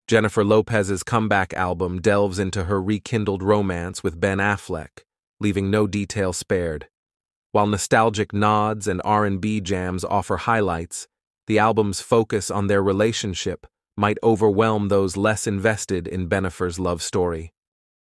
Jennifer Lopez's comeback album delves into her rekindled romance with Ben Affleck, leaving no detail spared. While nostalgic nods and R&B jams offer highlights, the album's focus on their relationship might overwhelm those less invested in Bennifer's love story.